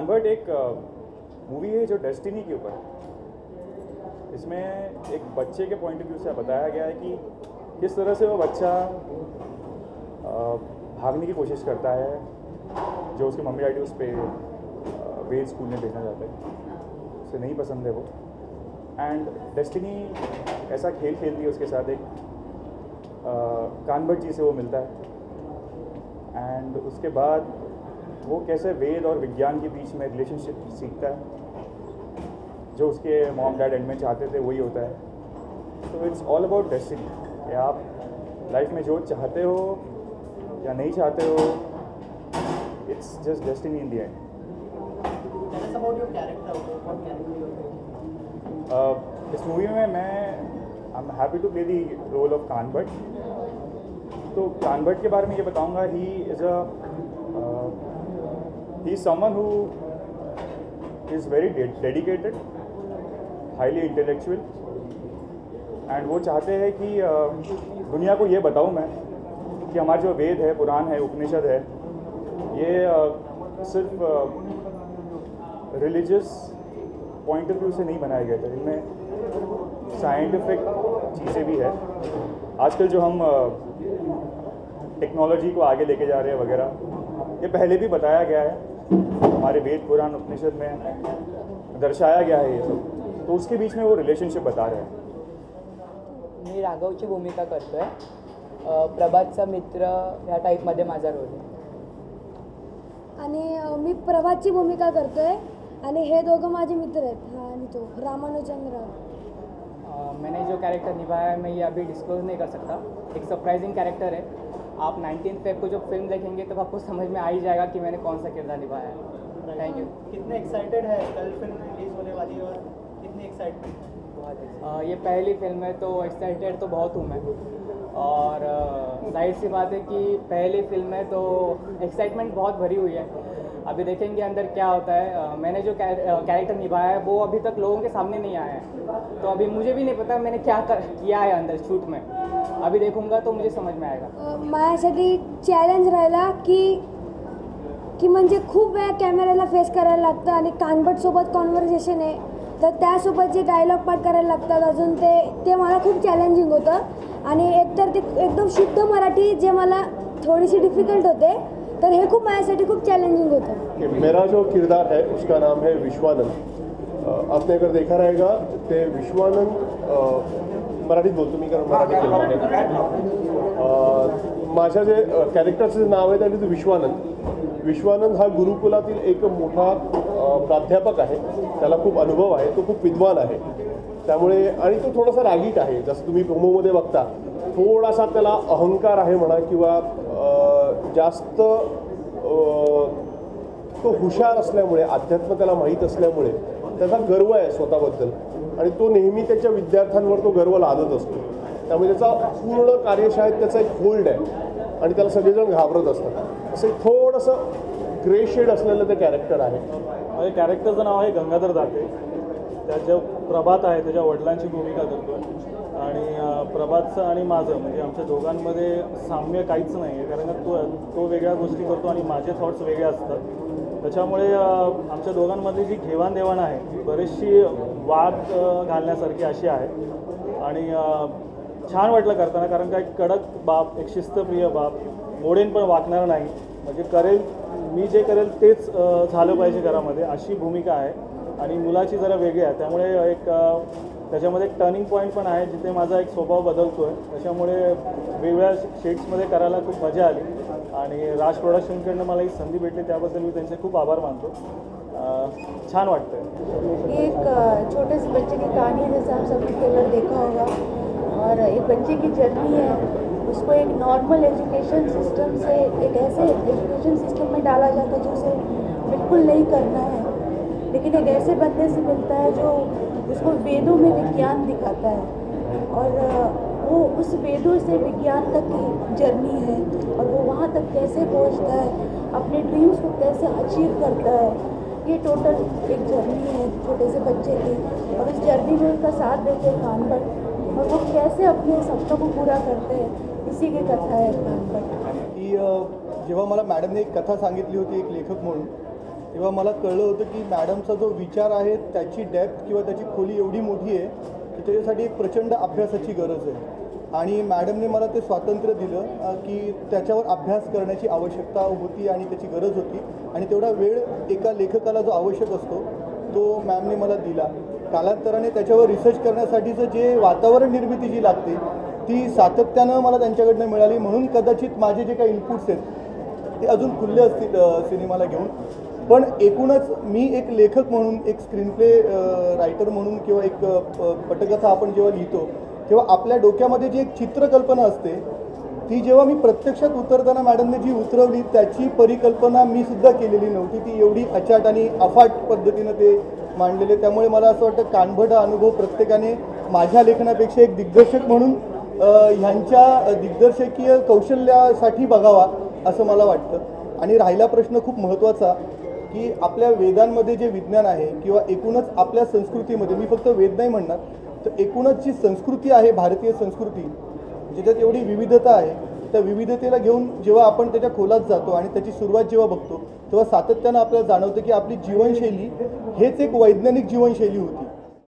कान्वर्ट एक मूवी है जो डेस्टिनी के ऊपर है। इसमें एक बच्चे के पॉइंट ऑफ व्यू से बताया गया है कि किस तरह से वो बच्चा भागने की कोशिश करता है, जो उसके मम्मी डैडी उस पर वेद स्कूल में भेजना चाहते हैं, उसे नहीं पसंद है वो। एंड डेस्टिनी ऐसा खेल खेलती है उसके साथ, एक कान्वर्ट जी से वो मिलता है एंड उसके बाद वो कैसे वेद और विज्ञान के बीच में रिलेशनशिप सीखता है, जो उसके मॉम डैड एंड में चाहते थे वही होता है। तो इट्स ऑल अबाउट डेस्टिनी कि आप लाइफ में जो चाहते हो या नहीं चाहते हो, it's just destiny in the end. इस मूवी में मैं I am happy to play the role of convert. तो कान्वर्ट के बारे में ये बताऊंगा, he is someone who is very dedicated, highly intellectual, and वो चाहते हैं कि दुनिया को ये बताऊं मैं कि हमारे जो वेद है, पुराण है, उपनिषद है, ये सिर्फ रिलीजियस पॉइंट ऑफ व्यू से नहीं बनाए गए थे, इनमें साइंटिफिक चीज़ें भी है। आजकल जो हम टेक्नोलॉजी को आगे लेके जा रहे हैं वगैरह, ये पहले भी बताया गया है, हमारे वेद पुराण उपनिषद में दर्शाया गया है ये सब। तो उसके बीच में वो रिलेशनशिप बता रहे हैं। मी राघवची भूमिका करतोय, प्रभातचा मित्र ह्या टाईपमध्ये माझा रोल आहे। आणि मी प्रभातची भूमिका करतोय आणि हे दोघं माझे मित्र आहेत, हा आणि तो रामानुजन। मैंने जो कैरेक्टर निभाया है मैं ये अभी डिस्क्लोज नहीं कर सकता, एक सरप्राइजिंग कैरेक्टर है। आप 19 फेब को जो फिल्म देखेंगे तो आपको समझ में आ ही जाएगा कि मैंने कौन सा किरदार निभाया है। Thank you. कितने एक्साइटेड है, कल फिल्म रिलीज होने वाली है और कितनी एक्साइटमेंट है? ये पहली फिल्म है तो एक्साइटेड तो बहुत हूँ मैं, और जाहिर सी बात है कि पहली फिल्म है तो एक्साइटमेंट बहुत भरी हुई है। अभी देखेंगे अंदर क्या होता है। मैंने जो कैरेक्टर निभाया है वो अभी तक लोगों के सामने नहीं आया है, तो अभी मुझे भी नहीं पता मैंने क्या किया है अंदर शूट में। अभी देखूंगा तो मुझे समझ में आएगा। माझ्यासाठी चॅलेंज राहिला की म्हणजे खूप वेळा कॅमेऱ्याला फेस करायला लागतं आणि कान्वर्टसोबत कॉन्व्हर्सेशन आहे, तर त्यासोबत जे डायलॉग पाठ करायला लागतात अजून ते मला खूप चॅलेंजिंग होतं। आणि एकतर ते एकदम शुद्ध मराठी जे मला थोडीशी डिफिकल्ट होते, तर हे खूप माझ्यासाठी खूप चैलेंजिंग होतं। मेरा जो किरदार है उसका नाम है विश्वानंद। आपने अगर देखा रहेगा ते विश्वानंद मराठीत बोलतो मी, कारण मराठी फिल्म आहे। माझ्या जे कॅरेक्टरचं नाव आहे त्याने विश्वानंद। विश्वानंद हा गुरुकुलातील एक मोठा प्राध्यापक आहे, त्याला खूप अनुभव आहे, तो खूप विद्वान आहे, त्यामुळे आणि तो थोडासा रागीट आहे। जसं तुम्ही प्रोमोमध्ये बघता थोडासा त्याला अहंकार आहे म्हणा, किंवा जास्त तो हुशार असल्यामुळे, अध्यात्म त्याला माहीत असल्यामुळे त्याचा गर्व आहे स्वतःबद्दल, आणि तो नेहमी त्याच्या विद्यार्थ्यांवर तो गर्व लादत असतो। त्यामुळे त्याचा पूर्ण कार्यशाळेत त्याचा एक होल्ड आहे आणि त्याला सगळेजण घाबरत असतात। असं थोडंसं ग्रे शेड असलेलं ते कॅरेक्टर आहे। माझ्या कॅरेक्टरचं नाव आहे गंगाधर दाते। त्याच्या प्रभात आहे, त्याच्या वडिलांची भूमिका करतो आणि प्रभातचं आणि माझं म्हणजे आमच्या दोघांमध्ये साम्य काहीच नाही आहे, कारण तो वेगळ्या गोष्टी करतो आणि माझे थॉट्स वेगळे असतात। त्याच्यामुळे आमच्या दोघांमधली जी घेवाणदेवाण आहे ती बरीचशी वाद घालण्यासारखी अशी आहे, आणि छान वाटलं करताना, कारण का एक कडक बाप, एक शिस्तप्रिय बाप, मोडेन पण वागणार नाही, म्हणजे करेल मी जे करेल तेच झालं पाहिजे घरामध्ये, अशी भूमिका आहे। आणि मुलाची जरा वेगळी आहे, त्यामुळे एक त्याच्यामध्ये एक टर्निंग पॉईंट पण आहे जिथे माझा एक स्वभाव बदलतो आहे। त्याच्यामुळे वेगवेगळ्या शेड्समध्ये करायला खूप मजा आली, आणि राज प्रोडक्शनकडनं मला ही संधी भेटली त्याबद्दल मी त्यांचे खूप आभार मानतो। छान वाटतं। ये एक छोटे से बच्चे की कहानी है, जैसे आप सभी ट्रेलर देखा होगा, और एक बच्चे की जर्नी है, उसको एक नॉर्मल एजुकेशन सिस्टम से एक ऐसे एजुकेशन सिस्टम में डाला जाता है जो उसे बिल्कुल नहीं करना है, लेकिन एक ऐसे बंदे से मिलता है जो उसको वेदों में विज्ञान दिखाता है, और वो उस वेदों से विज्ञान तक की जर्नी है, और वो वहाँ तक कैसे पहुँचता है, अपने ड्रीम्स को कैसे अचीव करता है। ये टोटल एक जर्नी है छोटे से बच्चे की, और इस जर्नी में उसका साथ देते हैं कान्वर्ट, और वो कैसे अपने सपनों को पूरा करते हैं, इसी की कथा है कान्वर्ट। की जेव्हा मला मॅडमने एक कथा सांगितली होती एक लेखक म्हणून, तेव्हा मला कळलं होतं की मॅडमचा जो विचार आहे त्याची डेप्थ किंवा त्याची खोली एवढी मोठी आहे की त्याच्यासाठी एक प्रचंड अभ्यासाची गरज आहे. आणि मॅडमने मला ते स्वातंत्र्य दिलं की त्याच्यावर अभ्यास करण्याची आवश्यकता होती आणि त्याची गरज होती आणि तेवढा वेळ एका लेखकाला जो आवश्यक असतो तो मॅमने मला दिला. कालांतराने त्याच्यावर रिसर्च करण्यासाठीचं जे वातावरण निर्मिती जी लागते ती सातत्यानं मला त्यांच्याकडनं मिळाली. म्हणून कदाचित माझे जे काही इनपुट्स आहेत ते अजून खुल्ले असतील सिनेमाला घेऊन. पण एकूणच मी एक लेखक म्हणून, एक स्क्रीनप्ले रायटर म्हणून किंवा एक पटकथा आपण जेव्हा लिहितो तेव्हा आपल्या डोक्यामध्ये जी एक चित्रकल्पना असते ती जेव्हा मी प्रत्यक्षात उतरताना मॅडमने जी उतरवली त्याची परिकल्पना मी सुद्धा केलेली नव्हती. ती एवढी अचाट आणि अफाट पद्धतीनं ते मांडलेले. त्यामुळे मला असं वाटतं कानभट हा अनुभव प्रत्येकाने माझ्या लेखनापेक्षा एक दिग्दर्शक म्हणून ह्यांच्या दिग्दर्शकीय कौशल्यासाठी बघावा असं मला वाटतं. आणि राहिला प्रश्न खूप महत्त्वाचा की आपल्या वेदांमध्ये जे विज्ञान आहे किंवा एकूणच आपल्या संस्कृतीमध्ये, मी फक्त वेद नाही म्हणणार, तर एकूणच जी संस्कृती आहे भारतीय संस्कृती ज्याच्यात एवढी विविधता आहे त्या विविधतेला घेऊन जेव्हा आपण त्याच्या खोलात जातो आणि त्याची सुरुवात जेव्हा बघतो तेव्हा सातत्यानं आपल्याला जाणवतं की आपली जीवनशैली हेच एक वैज्ञानिक जीवनशैली होती.